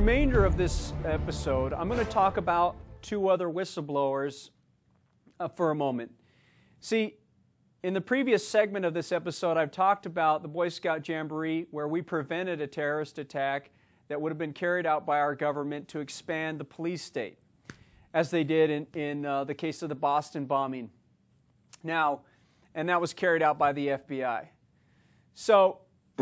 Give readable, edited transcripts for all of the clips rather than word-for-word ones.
remainder of this episode, I'm going to talk about two other whistleblowers for a moment. See, in the previous segment of this episode, I've talked about the Boy Scout Jamboree, where we prevented a terrorist attack that would have been carried out by our government to expand the police state, as they did in the case of the Boston bombing. Now, and that was carried out by the FBI. So,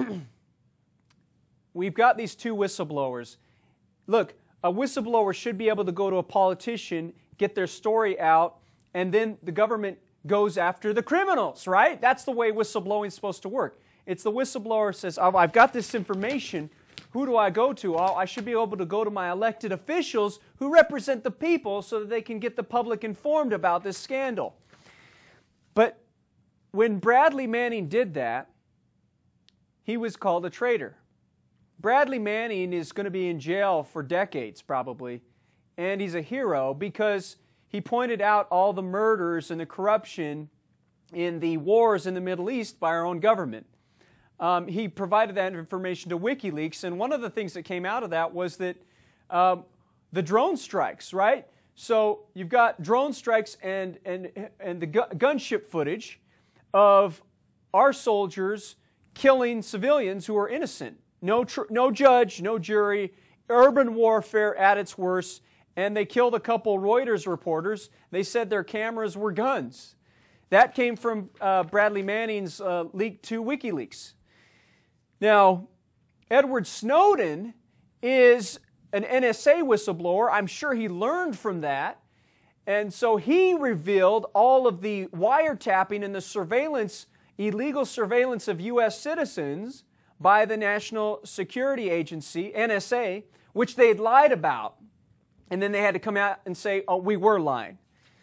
we've got these two whistleblowers. Look, a whistleblower should be able to go to a politician, get their story out, and then the government goes after the criminals, right? That's the way whistleblowing is supposed to work. It's the whistleblower says, oh, I've got this information. Who do I go to? Oh, I should be able to go to my elected officials who represent the people so that they can get the public informed about this scandal. But when Bradley Manning did that, he was called a traitor. Bradley Manning is going to be in jail for decades, probably, and he's a hero because he pointed out all the murders and the corruption in the wars in the Middle East by our own government. He provided that information to WikiLeaks, and one of the things that came out of that was that the drone strikes, right? So you've got drone strikes and the gunship footage of our soldiers killing civilians who are innocent. No judge, no jury, urban warfare at its worst, and they killed a couple Reuters reporters. They said their cameras were guns. That came from Bradley Manning's leak to WikiLeaks. Now, Edward Snowden is an NSA whistleblower. I'm sure he learned from that. And so he revealed all of the wiretapping and the surveillance, illegal surveillance of U.S. citizens by the National Security Agency, NSA, which they had lied about. And then they had to come out and say, oh, we were lying.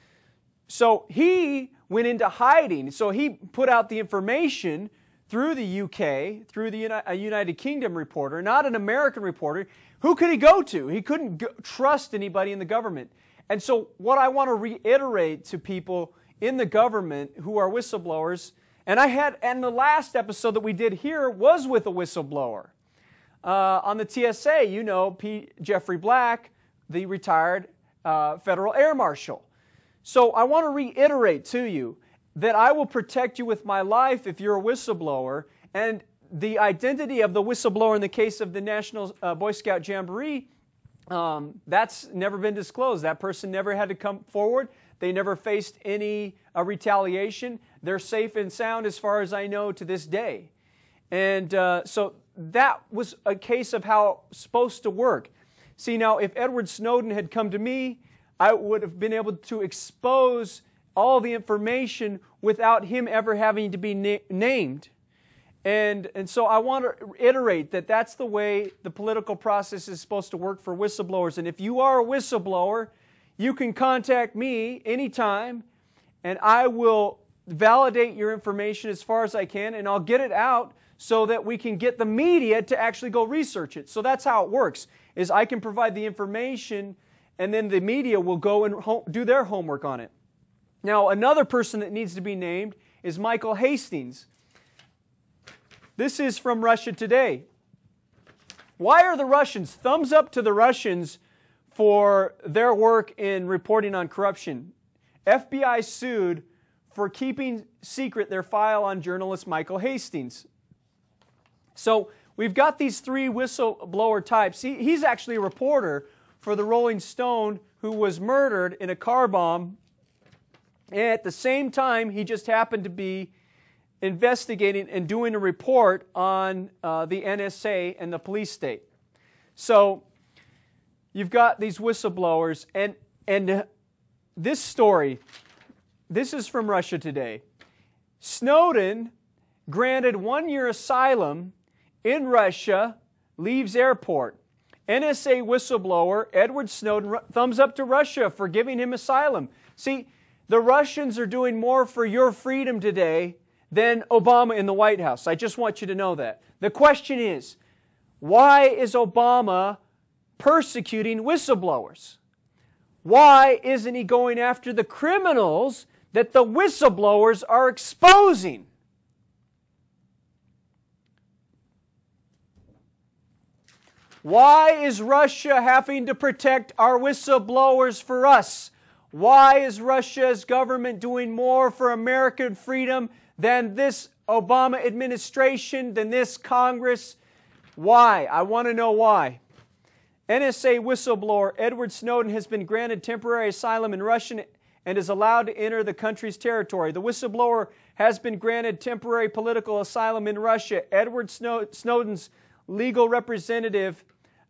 So he went into hiding. So he put out the information through the UK, through the United Kingdom reporter, not an American reporter. Who could he go to? He couldn't trust anybody in the government. And so what I want to reiterate to people in the government who are whistleblowers, and the last episode that we did here was with a whistleblower. On the TSA, you know, Jeffrey Black, the retired federal air marshal. So I want to reiterate to you that I will protect you with my life if you're a whistleblower, and the identity of the whistleblower in the case of the National Boy Scout Jamboree, that's never been disclosed. That person never had to come forward. They never faced any retaliation. They're safe and sound as far as I know to this day. And so that was a case of how it's supposed to work. See, now, if Edward Snowden had come to me, I would have been able to expose all the information without him ever having to be named. And so I want to reiterate that that's the way the political process is supposed to work for whistleblowers. And if you are a whistleblower, you can contact me anytime, and I will validate your information as far as I can, and I'll get it out so that we can get the media to actually go research it. So that's how it works, is I can provide the information, and then the media will go and do their homework on it. Now, another person that needs to be named is Michael Hastings. This is from Russia Today. Why are the Russians? Thumbs up to the Russians for their work in reporting on corruption. FBI sued for keeping secret their file on journalist Michael Hastings. So we've got these three whistleblower types. He's actually a reporter for the Rolling Stone who was murdered in a car bomb. And at the same time, he just happened to be investigating and doing a report on the NSA and the police state. So you've got these whistleblowers, and this story, this is from Russia Today. Snowden granted 1-year asylum in Russia, leaves airport. NSA whistleblower Edward Snowden, thumbs up to Russia for giving him asylum. See, the Russians are doing more for your freedom today than Obama in the White House. I just want you to know that. The question is, why is Obama persecuting whistleblowers? Why isn't he going after the criminals that the whistleblowers are exposing? Why is Russia having to protect our whistleblowers for us? Why is Russia's government doing more for American freedom than this Obama administration, than this Congress? Why? I want to know why. NSA whistleblower Edward Snowden has been granted temporary asylum in Russia and is allowed to enter the country's territory. The whistleblower has been granted temporary political asylum in Russia. Edward Snowden's legal representative,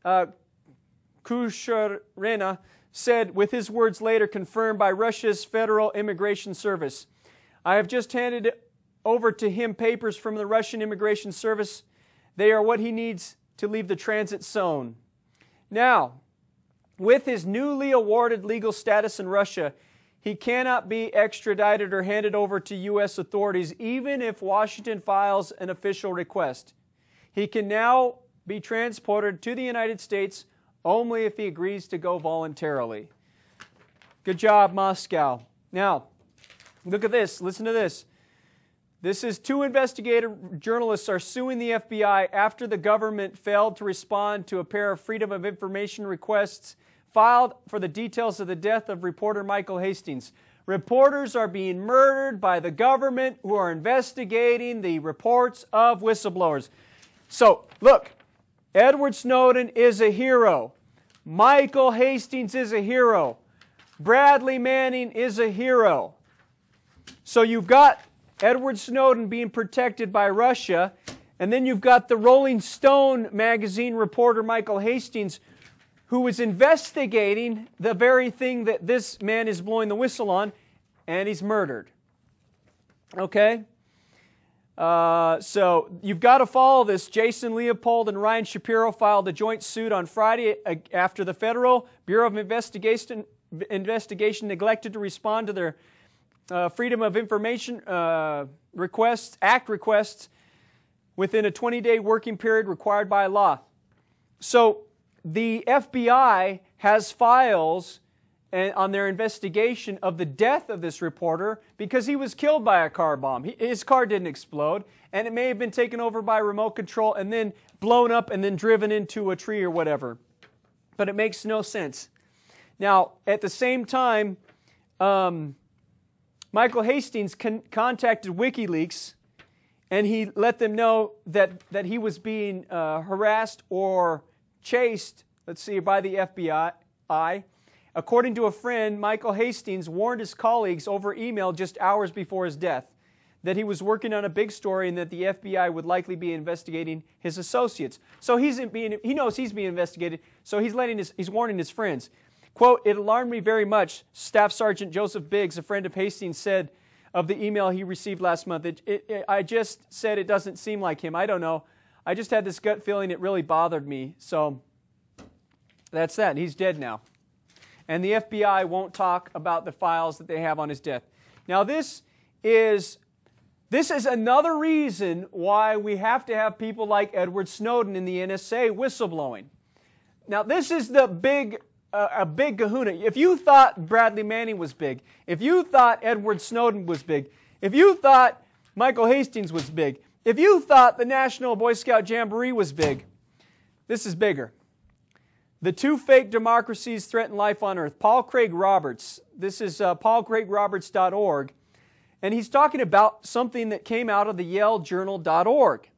Kushurina, said, with his words later confirmed by Russia's Federal Immigration Service, "I have just handed over to him papers from the Russian Immigration Service. They are what he needs to leave the transit zone." Now, with his newly awarded legal status in Russia, he cannot be extradited or handed over to U.S. authorities, even if Washington files an official request. He can now be transported to the United States only if he agrees to go voluntarily. Good job, Moscow. Now, look at this. Listen to this. This is two investigative journalists are suing the FBI after the government failed to respond to a pair of Freedom of Information requests filed for the details of the death of reporter Michael Hastings. Reporters are being murdered by the government who are investigating the reports of whistleblowers. So, look, Edward Snowden is a hero. Michael Hastings is a hero. Bradley Manning is a hero. So you've got Edward Snowden being protected by Russia, and then you've got the Rolling Stone magazine reporter Michael Hastings, who was investigating the very thing that this man is blowing the whistle on, and he's murdered. Okay? So you've got to follow this. Jason Leopold and Ryan Shapiro filed a joint suit on Friday after the Federal Bureau of Investigation neglected to respond to their Freedom of Information requests within a 20-day working period required by law. So the FBI has files on their investigation of the death of this reporter because he was killed by a car bomb. His car didn't explode, and it may have been taken over by remote control and then blown up and then driven into a tree or whatever. But it makes no sense. Now, at the same time, Michael Hastings contacted WikiLeaks, and he let them know that he was being harassed or chased, let's see, by the FBI. According to a friend, Michael Hastings warned his colleagues over email just hours before his death that he was working on a big story and that the FBI would likely be investigating his associates. So he knows he's being investigated, so he's warning his friends. Quote, "It alarmed me very much," Staff Sergeant Joseph Biggs, a friend of Hastings, said of the email he received last month. I just said it doesn't seem like him. I don't know. I just had this gut feeling it really bothered me. So that's that. He's dead now. And the FBI won't talk about the files that they have on his death. Now this is another reason why we have to have people like Edward Snowden in the NSA whistleblowing. Now this is the big a big kahuna. If you thought Bradley Manning was big, if you thought Edward Snowden was big, if you thought Michael Hastings was big, if you thought the National Boy Scout Jamboree was big, this is bigger. The two fake democracies threaten life on earth. Paul Craig Roberts. This is paulcraigroberts.org. And he's talking about something that came out of the YaleJournal.org.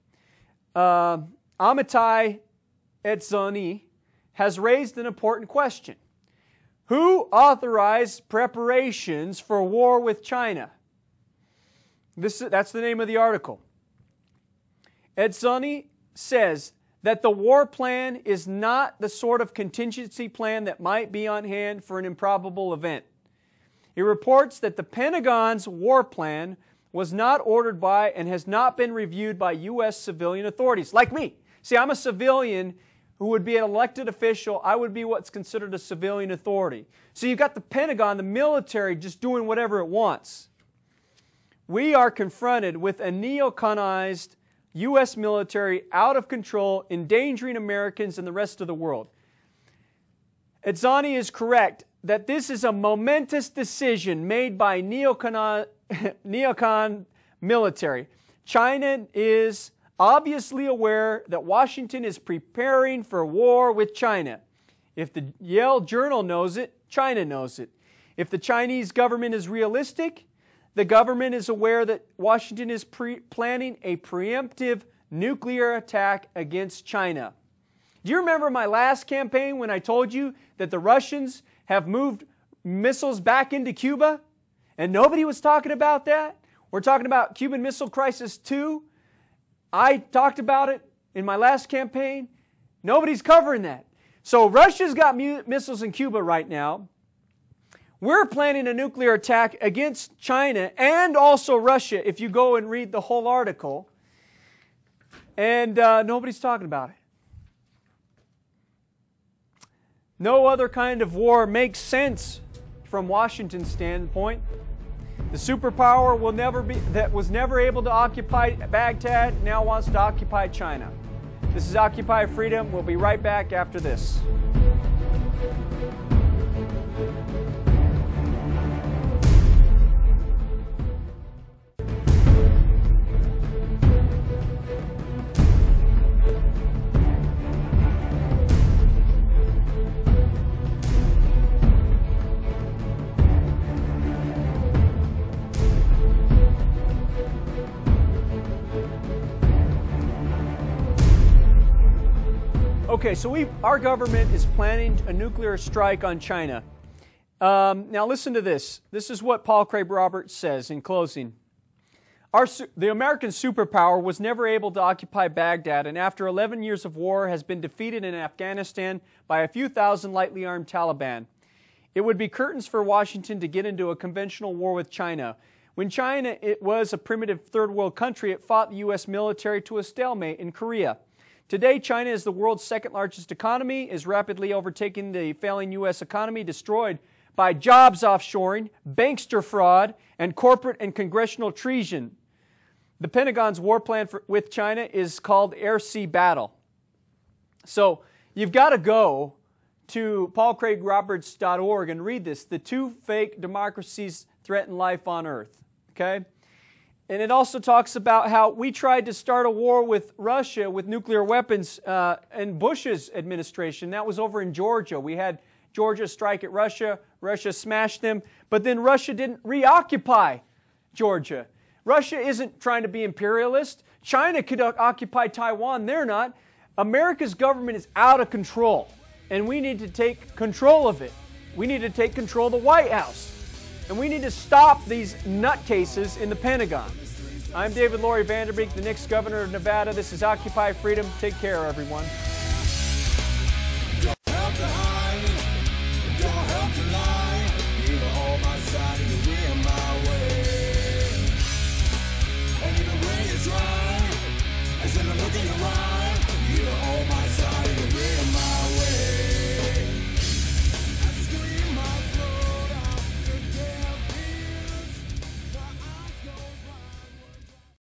Amitai Edzoni has raised an important question. Who authorized preparations for war with China? That's the name of the article. Edzoni says that the war plan is not the sort of contingency plan that might be on hand for an improbable event. He reports that the Pentagon's war plan was not ordered by and has not been reviewed by U.S. civilian authorities, like me. See, I'm a civilian who would be an elected official. I would be what's considered a civilian authority. So you've got the Pentagon, the military, just doing whatever it wants. We are confronted with a neoconized U.S. military out of control, endangering Americans and the rest of the world. Edzoni is correct that this is a momentous decision made by neocon military. China is obviously aware that Washington is preparing for war with China. If the Yale Journal knows it, China knows it. If the Chinese government is realistic, the government is aware that Washington is planning a preemptive nuclear attack against China. Do you remember my last campaign when I told you that the Russians have moved missiles back into Cuba? And nobody was talking about that? We're talking about Cuban Missile Crisis 2. I talked about it in my last campaign. Nobody's covering that. So Russia's got missiles in Cuba right now. We're planning a nuclear attack against China and also Russia, if you go and read the whole article. And nobody's talking about it. No other kind of war makes sense from Washington's standpoint. The superpower that was never able to occupy Baghdad now wants to occupy China. This is Occupy Freedom. We'll be right back after this. Okay, so our government is planning a nuclear strike on China. Now listen to this. This is what Paul Craig Roberts says in closing. The American superpower was never able to occupy Baghdad, and after 11 years of war has been defeated in Afghanistan by a few thousand lightly armed Taliban. It would be curtains for Washington to get into a conventional war with China. When China was a primitive third world country, it fought the U.S. military to a stalemate in Korea. Today, China is the world's second largest economy, is rapidly overtaking the failing U.S. economy, destroyed by jobs offshoring, bankster fraud, and corporate and congressional treason. The Pentagon's war plan with China is called Air-Sea Battle. So you've got to go to paulcraigroberts.org and read this. The two fake democracies threaten life on earth. Okay? And it also talks about how we tried to start a war with Russia with nuclear weapons in Bush's administration. That was over in Georgia. We had Georgia strike at Russia. Russia smashed them. But then Russia didn't reoccupy Georgia. Russia isn't trying to be imperialist. China could occupy Taiwan. They're not. America's government is out of control. And we need to take control of it. We need to take control of the White House. And we need to stop these nutcases in the Pentagon. I'm David Laurie Vanderbeek, the next governor of Nevada. This is Occupy Freedom. Take care, everyone.